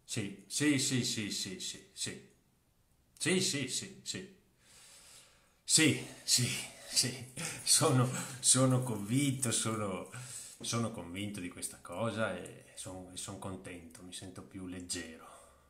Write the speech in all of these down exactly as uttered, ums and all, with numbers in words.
Sì, sì, sì, sì, sì, sì, sì, sì, sì, sì, sì, sì, sì, sì, sono, sono convinto, sono, sono convinto di questa cosa e sono, sono contento, mi sento più leggero.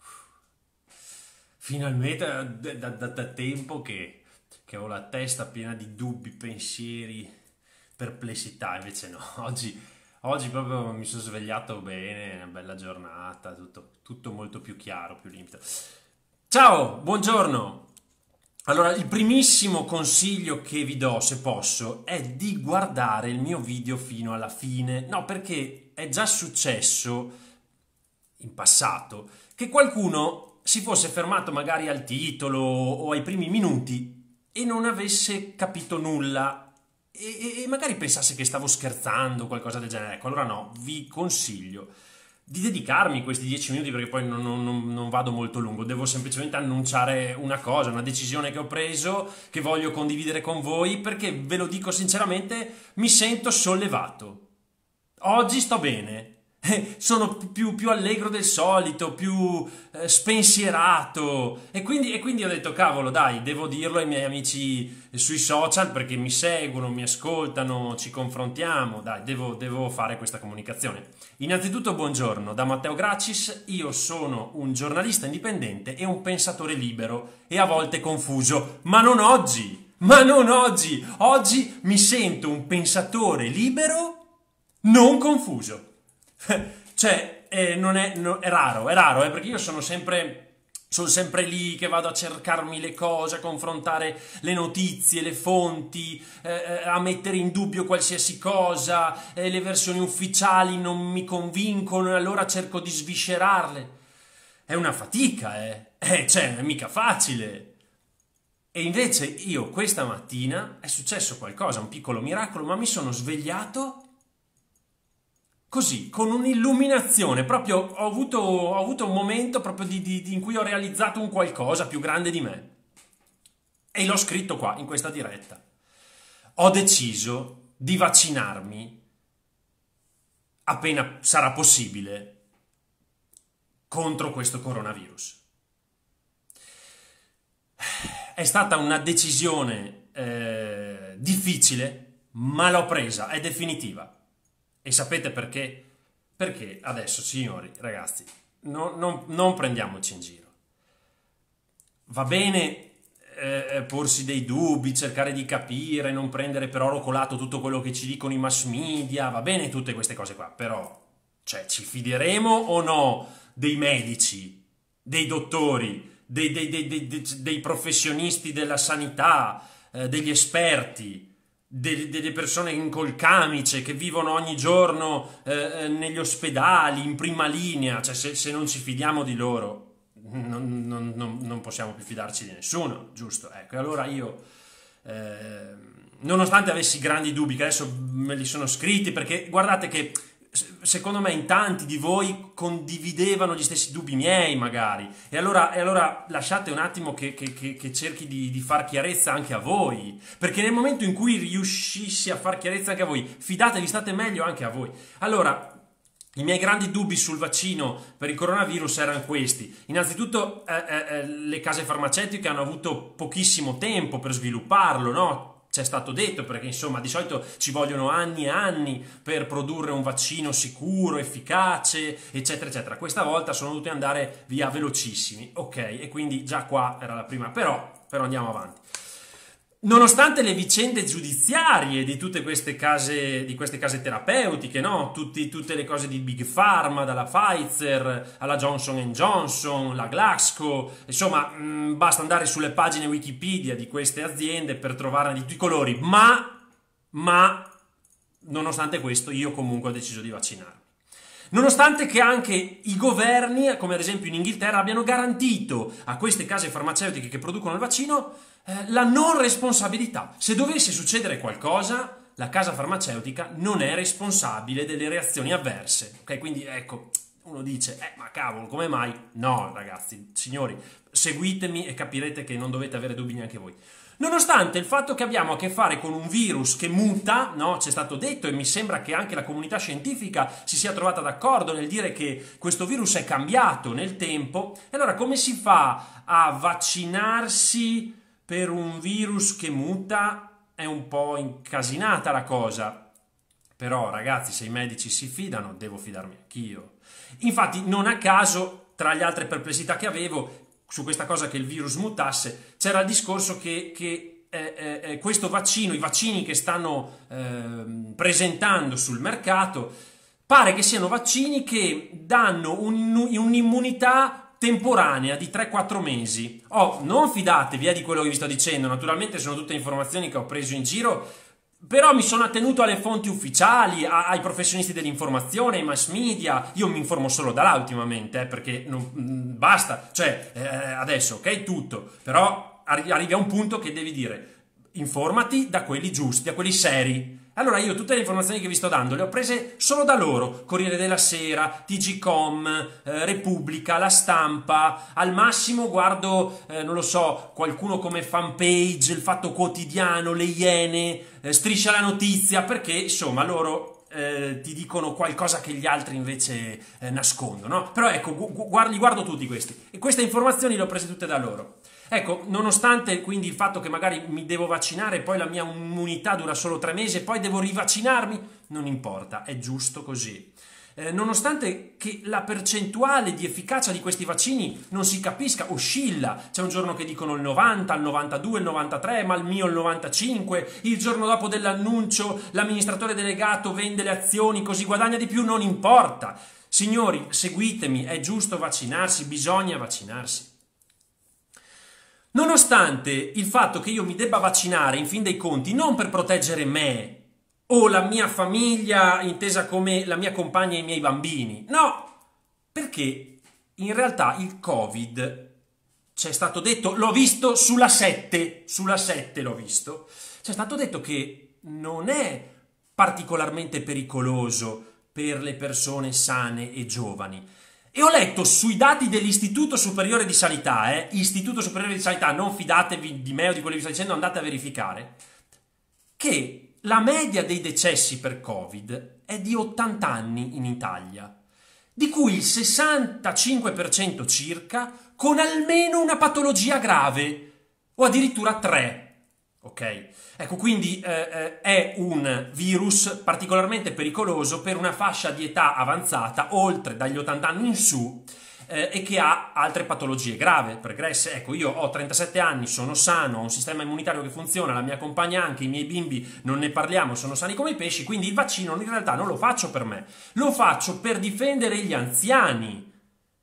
Finalmente, eh, da, da- da tempo che, che ho la testa piena di dubbi, pensieri, perplessità, invece no, oggi, oggi proprio mi sono svegliato bene, una bella giornata, tutto, tutto molto più chiaro, più limpido. Ciao, buongiorno. Allora, il primissimo consiglio che vi do, se posso, è di guardare il mio video fino alla fine. No, perché è già successo in passato che qualcuno si fosse fermato magari al titolo o ai primi minuti e non avesse capito nulla e, e- e magari pensasse che stavo scherzando o qualcosa del genere. Ecco, allora no, vi consiglio di dedicarmi questi dieci minuti perché poi non, non- non- non vado molto lungo, devo semplicemente annunciare una cosa, una decisione che ho preso, che voglio condividere con voi perché ve lo dico sinceramente, mi sento sollevato. Oggi sto bene. Eh, Sono più, più allegro del solito, più eh, spensierato e quindi, e quindi ho detto, cavolo, dai, devo dirlo ai miei amici sui social perché mi seguono, mi ascoltano, ci confrontiamo, dai, devo, devo fare questa comunicazione. Innanzitutto, buongiorno, da Matteo Gracis, io sono un giornalista indipendente e un pensatore libero e a volte confuso, ma non oggi, ma non oggi, oggi mi sento un pensatore libero non confuso. Cioè, eh, non è, no- è raro, è raro, eh, perché io sono sempre, sono sempre lì che vado a cercarmi le cose, a confrontare le notizie, le fonti, eh, eh, a mettere in dubbio qualsiasi cosa, eh, le versioni ufficiali non mi convincono e allora cerco di sviscerarle. È una fatica, eh. Eh, cioè, non è mica facile. E invece io questa mattina è successo qualcosa, un piccolo miracolo, ma mi sono svegliato così, con un'illuminazione, proprio ho avuto, ho avuto un momento proprio di, di- di- in cui ho realizzato un qualcosa più grande di me. E l'ho scritto qua, in questa diretta. Ho deciso di vaccinarmi appena sarà possibile contro questo coronavirus. È stata una decisione eh, difficile, ma l'ho presa, è definitiva. E sapete perché? Perché adesso, signori, ragazzi, no- non, non prendiamoci in giro. Va bene eh, porsi dei dubbi, cercare di capire, non prendere per oro colato tutto quello che ci dicono i mass media, va bene tutte queste cose qua, però, cioè, ci fideremo o no dei medici, dei dottori, dei, dei- dei- dei- dei- dei professionisti della sanità, eh, degli esperti? de- delle persone in col camice che vivono ogni giorno eh, eh, negli ospedali, in prima linea, cioè se, se non ci fidiamo di loro non, non- non- non possiamo più fidarci di nessuno, giusto? Ecco, e allora io, eh, nonostante avessi grandi dubbi, che adesso me li sono scritti, perché guardate che secondo me in tanti di voi condividevano gli stessi dubbi miei magari e allora, e allora lasciate un attimo che, che- che- che cerchi di, di far chiarezza anche a voi perché nel momento in cui riuscissi a far chiarezza anche a voi fidatevi, state meglio anche a voi. Allora, i miei grandi dubbi sul vaccino per il coronavirus erano questi. Innanzitutto, eh, eh, eh, le case farmaceutiche hanno avuto pochissimo tempo per svilupparlo, no? C'è stato detto perché insomma di solito ci vogliono anni e anni per produrre un vaccino sicuro, efficace, eccetera, eccetera. Questa volta sono dovuti andare via velocissimi, ok? E quindi già qua era la prima, però, però andiamo avanti. Nonostante le vicende giudiziarie di tutte queste case, di queste case terapeutiche, no? Tutti- tutte le cose di Big Pharma, dalla Pfizer alla Johnson and Johnson, la Glaxo, insomma, mh, basta andare sulle pagine Wikipedia di queste aziende per trovarne di tutti i colori, ma, ma, nonostante questo, io comunque ho deciso di vaccinarmi. Nonostante che anche i governi, come ad esempio in Inghilterra, abbiano garantito a queste case farmaceutiche che producono il vaccino eh, la non responsabilità. Se dovesse succedere qualcosa, la casa farmaceutica non è responsabile delle reazioni avverse. Ok, quindi ecco, uno dice, eh, ma cavolo, come mai? No, ragazzi, signori, seguitemi e capirete che non dovete avere dubbi neanche voi. Nonostante il fatto che abbiamo a che fare con un virus che muta, no? C'è stato detto e mi sembra che anche la comunità scientifica si sia trovata d'accordo nel dire che questo virus è cambiato nel tempo. E allora come si fa a vaccinarsi per un virus che muta? È un po' incasinata la cosa. Però ragazzi, se i medici si fidano, devo fidarmi anch'io. Infatti non a caso, tra le altre perplessità che avevo su questa cosa che il virus mutasse, c'era il discorso che, che eh, eh, questo vaccino, i vaccini che stanno eh, presentando sul mercato, pare che siano vaccini che danno un, un'immunità temporanea di tre quattro mesi. Oh, non fidatevi eh, di quello che vi sto dicendo, naturalmente sono tutte informazioni che ho preso in giro, però mi sono attenuto alle fonti ufficiali, a, ai professionisti dell'informazione, ai mass media. Io mi informo solo da là ultimamente, eh, perché non, mh, basta, cioè eh, adesso ok tutto, però arri- arrivi a un punto che devi dire informati da quelli giusti, da quelli seri. Allora io tutte le informazioni che vi sto dando le ho prese solo da loro: Corriere della Sera, T G Com, eh, Repubblica, La Stampa. Al massimo guardo, eh, non lo so, qualcuno come Fanpage, Il Fatto Quotidiano, Le Iene, eh, Striscia la Notizia, perché insomma loro eh, ti dicono qualcosa che gli altri invece eh, nascondono, no? Però ecco, gu- guardo, li guardo tutti questi e queste informazioni le ho prese tutte da loro. Ecco, nonostante quindi il fatto che magari mi devo vaccinare e poi la mia immunità dura solo tre mesi e poi devo rivaccinarmi, non importa, è giusto così. Eh, nonostante che la percentuale di efficacia di questi vaccini non si capisca, oscilla, c'è un giorno che dicono il novanta, il novantadue, il novantatré, ma il mio il novantacinque, il giorno dopo dell'annuncio l'amministratore delegato vende le azioni così guadagna di più, non importa. Signori, seguitemi, è giusto vaccinarsi, bisogna vaccinarsi. Nonostante il fatto che io mi debba vaccinare, in fin dei conti, non per proteggere me o la mia famiglia, intesa come la mia compagna e i miei bambini, no, perché in realtà il Covid, c'è stato detto, l'ho visto sulla sette, sulla sette l'ho visto, c'è stato detto che non è particolarmente pericoloso per le persone sane e giovani. E ho letto sui dati dell'Istituto Superiore di Sanità, eh, Istituto Superiore di Sanità, non fidatevi di me o di quello che vi sto dicendo, andate a verificare, che la media dei decessi per Covid è di ottanta anni in Italia, di cui il sessantacinque per cento circa con almeno una patologia grave, o addirittura tre. Ok? Ecco, quindi eh, è un virus particolarmente pericoloso per una fascia di età avanzata, oltre dagli ottanta anni in su, eh, e che ha altre patologie grave, pregresse. Ecco, io ho trentasette anni, sono sano, ho un sistema immunitario che funziona, la mia compagna anche, i miei bimbi non ne parliamo, sono sani come i pesci, quindi il vaccino in realtà non lo faccio per me, lo faccio per difendere gli anziani.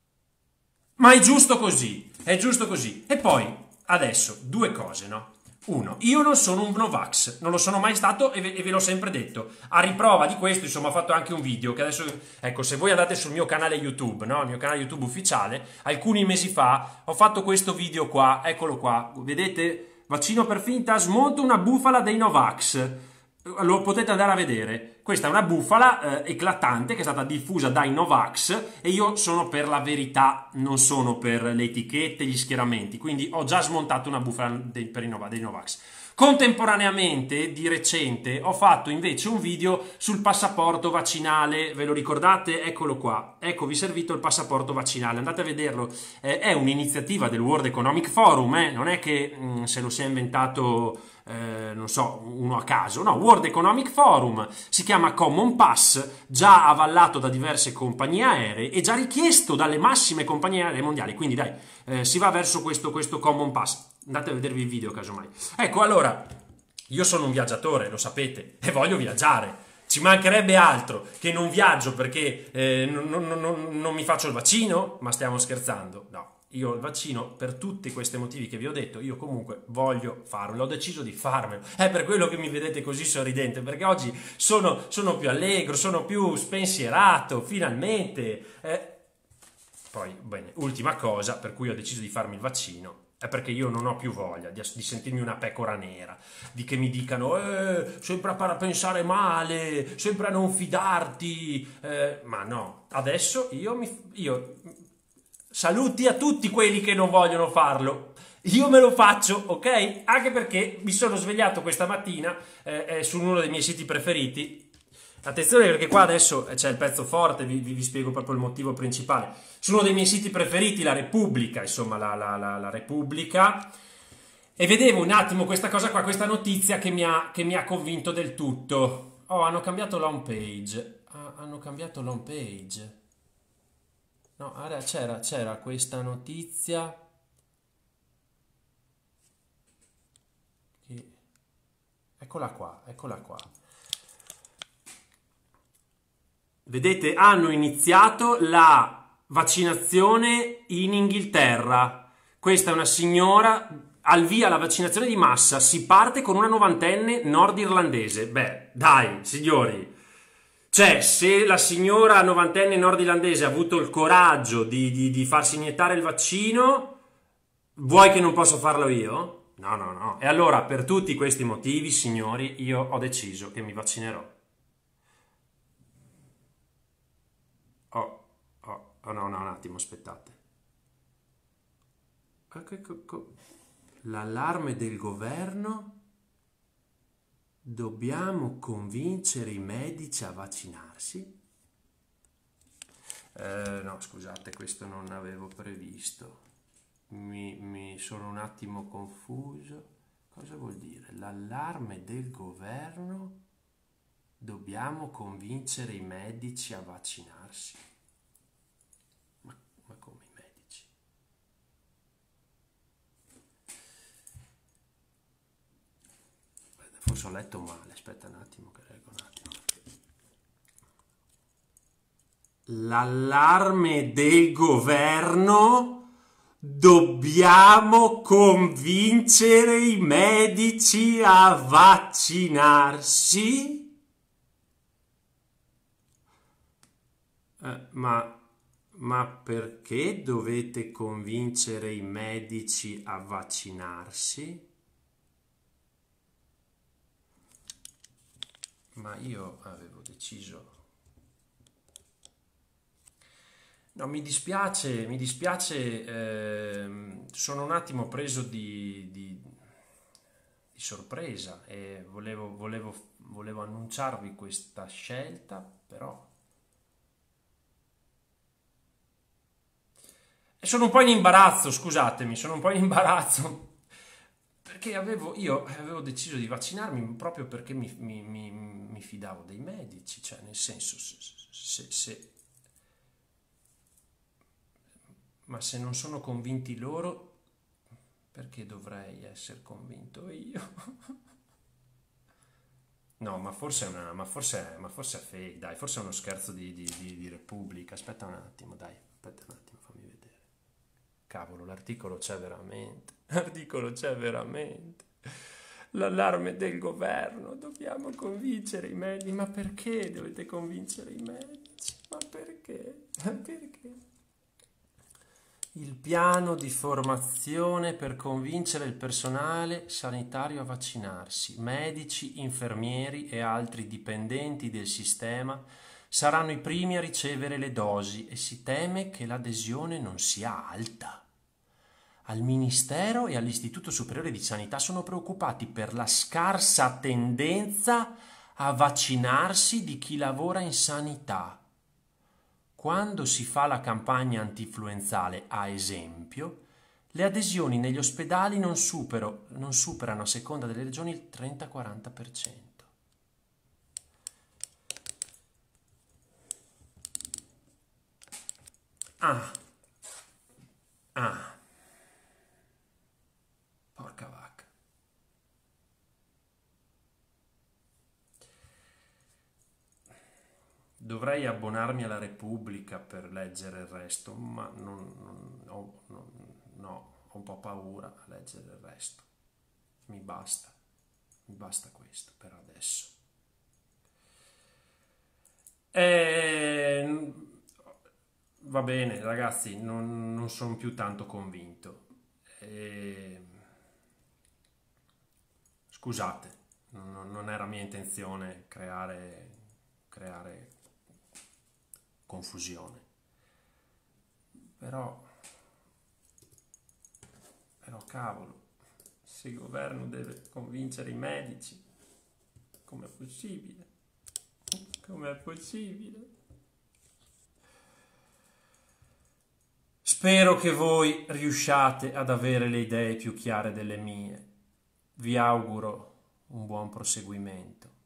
Ma è giusto così, è giusto così. E poi, adesso, due cose, no? Uno, io non sono un Novax, non lo sono mai stato e ve, e ve l'ho sempre detto. A riprova di questo, insomma, ho fatto anche un video che adesso, ecco, se voi andate sul mio canale YouTube, no? Il mio canale YouTube ufficiale, alcuni mesi fa ho fatto questo video qua, eccolo qua, vedete? Vaccino per finta, smonto una bufala dei Novax. Lo potete andare a vedere. Questa è una bufala eh, eclatante che è stata diffusa dai Novax e io sono per la verità, non sono per le etichette, gli schieramenti, quindi ho già smontato una bufala dei, per i Nova, dei Novax. Contemporaneamente, di recente, ho fatto invece un video sul passaporto vaccinale, ve lo ricordate? Eccolo qua, ecco vi è servito il passaporto vaccinale, andate a vederlo, eh, è un'iniziativa del World Economic Forum, eh? Non è che mh, se lo sia inventato... Eh, non so, uno a caso, no, World Economic Forum, si chiama Common Pass, già avallato da diverse compagnie aeree e già richiesto dalle massime compagnie aeree mondiali, quindi dai, eh, si va verso questo, questo Common Pass, andate a vedervi il video casomai. Ecco, allora, io sono un viaggiatore, lo sapete, e voglio viaggiare, ci mancherebbe altro che non viaggio perché eh, non, non, non, non mi faccio il vaccino, ma stiamo scherzando, no. Io il vaccino, per tutti questi motivi che vi ho detto, io comunque voglio farlo, ho deciso di farmelo, è per quello che mi vedete così sorridente, perché oggi sono, sono più allegro, sono più spensierato, finalmente. Eh. Poi, bene, ultima cosa per cui ho deciso di farmi il vaccino, è perché io non ho più voglia di, di sentirmi una pecora nera, di che mi dicano eh, sempre a pensare male, sempre a non fidarti, eh, ma no, adesso io mi... Io, saluti a tutti quelli che non vogliono farlo. io me lo faccio, ok? Anche perché mi sono svegliato questa mattina eh, eh, su uno dei miei siti preferiti. Attenzione perché qua adesso c'è il pezzo forte, vi, vi, vi spiego proprio il motivo principale. Su uno dei miei siti preferiti, la Repubblica, insomma la, la, la, la Repubblica, e vedevo un attimo questa cosa qua, questa notizia che mi ha, che mi ha convinto del tutto. Oh, hanno cambiato l'home page. Ah, hanno cambiato l'home page. No, ora c'era, c'era questa notizia. Che... Eccola qua, eccola qua. Vedete, hanno iniziato la vaccinazione in Inghilterra. Questa è una signora, al via la vaccinazione di massa, si parte con una novantenne nordirlandese. Beh, dai, signori. Cioè, se la signora novantenne nordirlandese ha avuto il coraggio di, di, di farsi iniettare il vaccino, vuoi che non posso farlo io? No, no, no. E allora, per tutti questi motivi, signori, io ho deciso che mi vaccinerò. Oh, oh, oh no, no, un attimo, aspettate. L'allarme del governo. Dobbiamo convincere i medici a vaccinarsi? Eh, no, scusate, questo non avevo previsto. Mi, mi sono un attimo confuso. Cosa vuol dire? L'allarme del governo? Dobbiamo convincere i medici a vaccinarsi? Ma, ma come i medici? Forse ho letto male, aspetta un attimo che leggo un attimo. L'allarme del governo? Dobbiamo convincere i medici a vaccinarsi? Eh, ma, ma perché dovete convincere i medici a vaccinarsi? Ma io avevo deciso. No, mi dispiace, mi dispiace, ehm, sono un attimo preso di, di- di sorpresa e volevo, volevo, volevo annunciarvi questa scelta, però. E sono un po' in imbarazzo, scusatemi, sono un po' in imbarazzo. Perché avevo, io avevo deciso di vaccinarmi proprio perché mi, mi- mi- mi fidavo dei medici, cioè nel senso, se, se- se- ma se non sono convinti loro, perché dovrei essere convinto io? No, ma forse è una, ma forse, è- ma forse è fake, dai, forse è uno scherzo di, di- di- di Repubblica. Aspetta un attimo, dai, aspetta un attimo, fammi vedere. Cavolo, l'articolo c'è veramente. L'articolo c'è veramente. L'allarme del governo, dobbiamo convincere i medici. Ma perché dovete convincere i medici? Ma perché? Ma perché? Il piano di formazione per convincere il personale sanitario a vaccinarsi. Medici, infermieri e altri dipendenti del sistema saranno i primi a ricevere le dosi e si teme che l'adesione non sia alta. Al Ministero e all'Istituto Superiore di Sanità sono preoccupati per la scarsa tendenza a vaccinarsi di chi lavora in sanità. Quando si fa la campagna antinfluenzale, a esempio, le adesioni negli ospedali non, supero, non superano a seconda delle regioni il trenta-quaranta per cento. Ah, ah, porca vacca. Dovrei abbonarmi alla Repubblica per leggere il resto, ma non, non- ho, non- no, ho un po' paura a leggere il resto. Mi basta, mi basta questo per adesso. E... Va bene, ragazzi, non, non sono più tanto convinto. E... Scusate, non, non era mia intenzione creare, creare confusione. Però Però cavolo, se il governo deve convincere i medici, com'è possibile? Com'è possibile? Spero che voi riusciate ad avere le idee più chiare delle mie. Vi auguro un buon proseguimento.